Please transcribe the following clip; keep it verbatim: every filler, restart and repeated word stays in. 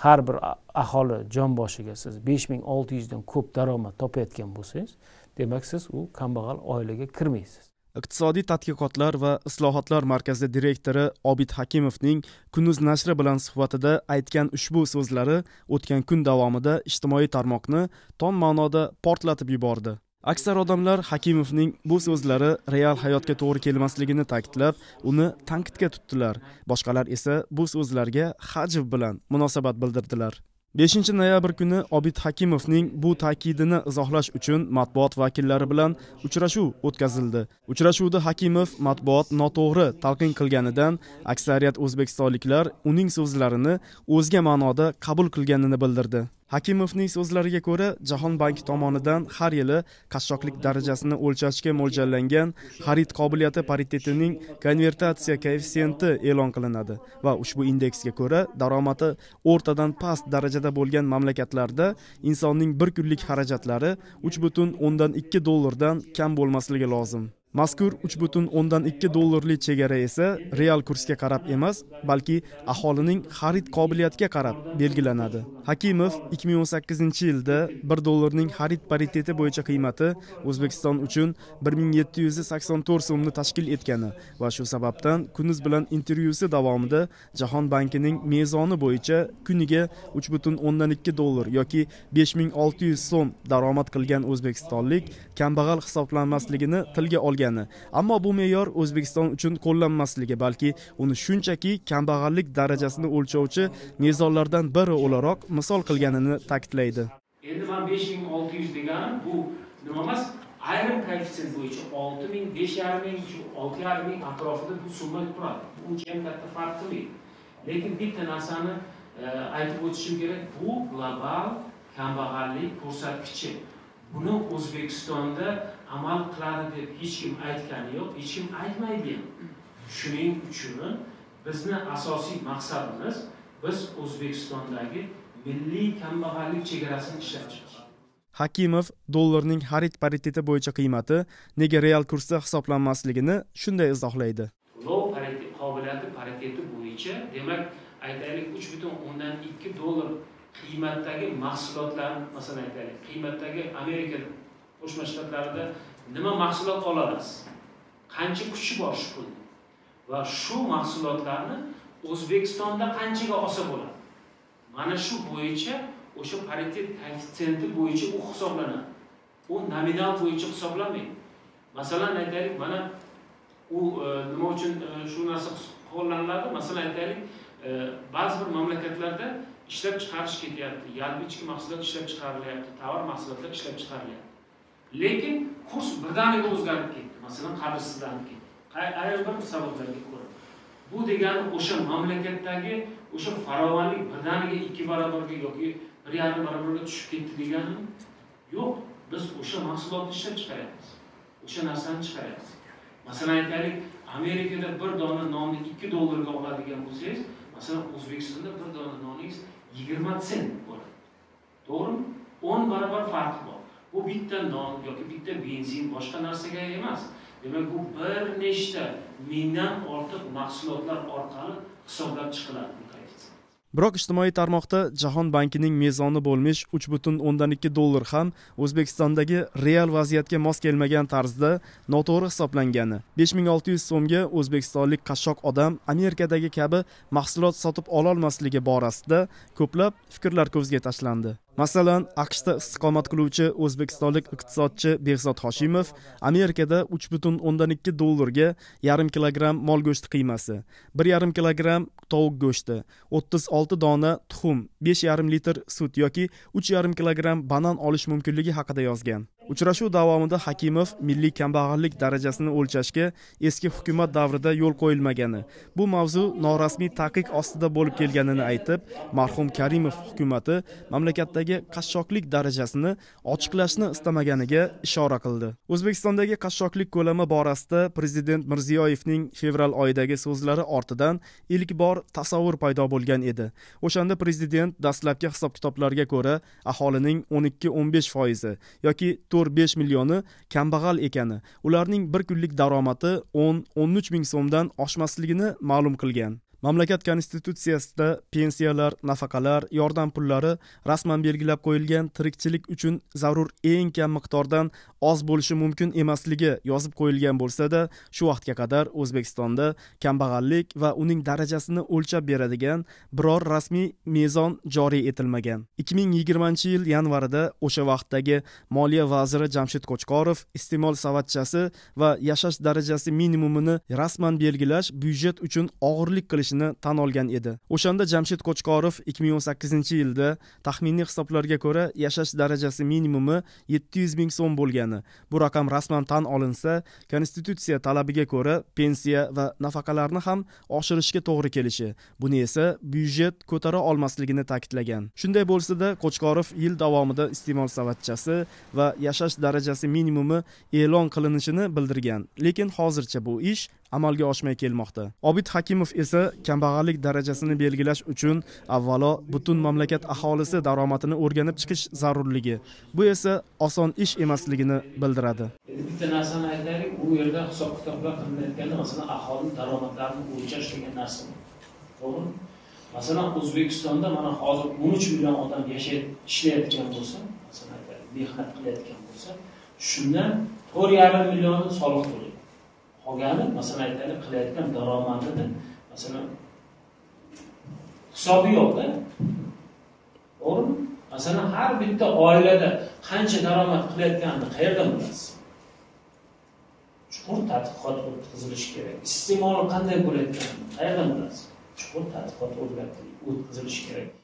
har bir aholi jon boshiga siz besh ming olti yuz dan ko'p daromad topayotgan bo'lsangiz, demak siz u kambag'al oilaga kirmaysiz. Iqtisodiy tadqiqotlar va islohotlar markazi direktori Obid Hakimovning Kunduz nashri bilan suhbatida aytgan ushbu so'zlari o'tgan kun davomida ijtimoiy tarmoqni tom ma'noda portlatib yubordi. Aksar odamlar Hakimovning bu so'zlari real hayotga to'g'ri kelmasligini ta'kidlab, uni tanqidga tutdilar. Boshqalar esa bu so'zlarga hajv bilan munosabat bildirdilar. beshinchi noyabr kuni Obid Hakimovning bu ta'kidini izohlash uchun matbuot vakillari bilan uchrashuv o'tkazildi. Uchrashuvda Hakimov matbuot noto'g'ri talqin qilganidan aksariyat o'zbekistonliklar uning so'zlarini o'zga ma'noda qabul qilganini bildirdi. Hakimovning so'zlariga ko'ra, Jahon banki tomonidan har yili qashshoqlik darajasini o'lchashga mo'ljallangan xarid qobiliyati paritetining konvertatsiya koeffitsiyenti e'lon qilinadi va ushbu indeksga ko'ra daromadi o'rtadan past darajada bo'lgan mamlakatlarda insonning bir kunlik xarajatlari uch butun o'ndan ikki dollardan kam bo'lmasligi lozim. Mazkur uch butun o'ndan ikki dollarlik chegara esa real kursga qarab emas, balki aholining xarid qobiliyatiga qarab belgilanadi. Hakimov ikki ming o'n sakkizinchi yilda bir dollarning xarid pariteti bo'yicha qiymati O'zbekiston uchun bir ming yetti yuz sakson to'rt so'mni tashkil etgani va shu sababdan Kunduz bilan intervyusi davomida Jahon bankining mezoni bo'yicha kuniga uch butun o'ndan ikki dollar yoki besh ming olti yuz so'm daromad qilgan o'zbekistonlik kambag'al hisoblanmasligini tilga olgan. Ammo bu me'yor O'zbekiston uchun qo'llanmasligi, balki uni shunchaki kambag'allik darajasini o'lchovchi mezonlardan biri o'laroq misol qilganini ta'kidlaydi. Endi men besh ming olti yuz deganim bu nima emas, ayrim koeffitsient bo'yicha olti ming, besh yarim ming, olti yarim ming atrofida bu summa turadi. Bu uncha ham katta farq qilmaydi. Lekin bitta narsani aytib o'tishim kerak, bu global kambag'allik ko'rsatkichi. Buni O'zbekistonda amal qiladi deb hech kim aytgani yo'q, hech kim aytmaydi. Shuning uchun bizni asosiy maqsadimiz biz O'zbekistondagi milliy kambag'allik chegarasini ishlab chiqish. Hakimov dollarning xarid pariteti bo'yicha qiymati nega real kursda hisoblanmasligini shunday izohlaydi. To'lov qobiliyati pariteti bo'yicha, demak, aytaylik uch butun o'ndan ikki dollar qiymatdagi mahsulotlarni, masalan aytaylik, qiymatdagi Amerika Qo'shma Shtatlarida nima mahsulot olamiz? Qancha kuchi bor shu pul? Va shu mahsulotlarni O'zbekistonda qanchaga olsa bo'ladi? Mana shu bo'yicha o'sha paritet koeffitsiyenti bo'yicha u hisoblanadi. U nominal bo'yicha hisoblanmaydi. Masalan aytaylik, mana u nima uchun shu narsa qo'llaniladi? Masalan aytaylik, ba'zi bir mamlakatlarda ishlab chiqarish ketyapti, yalpi ichki mahsulot ishlab chiqarilyapti, tovar mahsulotlar ishlab chiqarilyapti. Lekin kurs birdaniga o'zgarib ketdi. Masalan, qadrsizlanib ketdi. Ayrim bir sabablarga ko'ra. Bu degani o'sha mamlakatdagi o'sha farovonlik birdaniga ikki barobarga yoki bir yarim barobarga tushib ketdi degani yo'q. Biz o'sha mahsulotni ishlab chiqaryapmiz. O'sha narsani chiqaryapmiz. Masalan aytaylik, Amerikada bir dona nonni ikki dollarga oladigan bo'lsangiz, masalan O'zbekistonda bir dona noningiz yigirma sent bo'ladi. To'g'rimi? o'n barobar farqi bor. Bu bitta non yoki bitta benzin boshqa narsaga emas. Demak, bu bir nechta mingdan ortiq mahsulotlar orqali hisoblab chiqiladi bu koeffitsiyent. Biroq ijtimoiy tarmoqda Jahon bankining mezoni bo'lmish uch butun o'ndan ikki dollar ham O'zbekistondagi real vaziyatga mos kelmagan tarzda noto'g'ri hisoblangani. besh ming olti yuz so'mga o'zbekistonlik qashshoq odam Amerikadagi kabi mahsulot sotib ola olmasligi borasida ko'plab fikrlar ko'zga tashlandi. Masalan, AQShda istiqomat qiluvchi o'zbekistonlik iqtisodchi Behzod Hoshimov Amerikada uch butun o'ndan ikki dollarga yarim kilogramm mol go'shti qiymasi, bir yarim kilogramm tovuq go'shti, o'ttiz olti dona tuxum, besh yarim litr sut yoki uch yarim kilogramm banan olish mumkinligi haqida yozgan. Uchrashuv davomida Hakimov milliy kambag'allik darajasini o'lchashga eski hukumat davrida yo'l qo'yilmagani, bu mavzu norasmiy taqiq ostida bo'lib kelganini aytib, marhum Karimov hukumati mamlakatdagi qashshoqlik darajasini ochiqlashni istamaganiga ishora qildi. O'zbekistondagi qashshoqlik ko'lami borasida prezident Mirziyoyevning fevral oyidagi so'zlari ortidan ilk bor tasavvur paydo bo'lgan edi. O'shanda prezident dastlabki hisob-kitoblarga ko'ra aholining o'n ikki o'n besh foizi yoki to'rt besh millioni kambag'al ekani, ularning bir kunlik daromadi o'n o'n uch ming so'mdan oshmasligini ma'lum qilgan. Mamlakat konstitutsiyasida pensiyalar, nafaqalar, yordam pullari rasman belgilab qo'yilgan tirikchilik uchun zarur eng kam miqdordan oz bo'lishi mumkin emasligi yozib qo'yilgan bo'lsa-da, shu vaqtga qadar O'zbekistonda kambag'allik va uning darajasini o'lchab beradigan biror rasmiy mezon joriy etilmagan. ikki ming yigirmanchi yil yanvarida o'sha vaqtdagi Moliya vaziri Jamshid Qo'chqorov iste'mol savatchasi va yashash darajasi minimumini rasman belgilash byudjet uchun og'irlik qilishini tan olgan edi. O'shanda Jamshid Qo'chqorov ikki ming o'n sakkizinchi yilda taxminiy hisoblarga ko'ra yashash darajasi minimumi yetti yuz ming so'm bo'lgani. Bu raqam rasman tan olinsa, konstitutsiya talabiga ko'ra pensiya va nafaqalarni ham oshirishga to'g'ri kelishi, buni esa byudjet ko'tara olmasligini ta'kidlagan. Shunday bo'lsa-da, Qo'chqorov yil davomida iste'mol savatchasi va yashash darajasi minimumi e'lon qilinishini bildirgan, lekin hozircha bu ish amalga oshmay kelmoqda. Obid Hakimov esa kambag'allik darajasini belgilash uchun avvalo butun mamlakat aholisi daromadini o'rganib chiqish zarurligi, bu esa oson ish emasligini bildiradi. Bitta narsani aytaylik, u yerda hisob-kitoblar qilinayotganda, masalan, aholi daromadlarini o'lchash degan narsa. To'g'rimi? Masalan, O'zbekistonda mana hozir o'n uch million odam yashayib ishlayotgan bo'lsa, masalan, aytaylik, mehnat qilayotgan bo'lsa, shundan to'rt yarim million soliq to'laydi. Qolgani, masalan, aytaylik, qilayotgan daromadini, masalan, hisobi yo'q-da. To'g'rimi? Masalan, har bitta oilada qancha daromad qilayotganini qayerdan bilasiz? Chuqur tadqiqot o'tkazilishi kerak. Iste'moli qanday bo'layotganini qayerdan bilasiz? Chuqur tadqiqot o'tkazilishi kerak.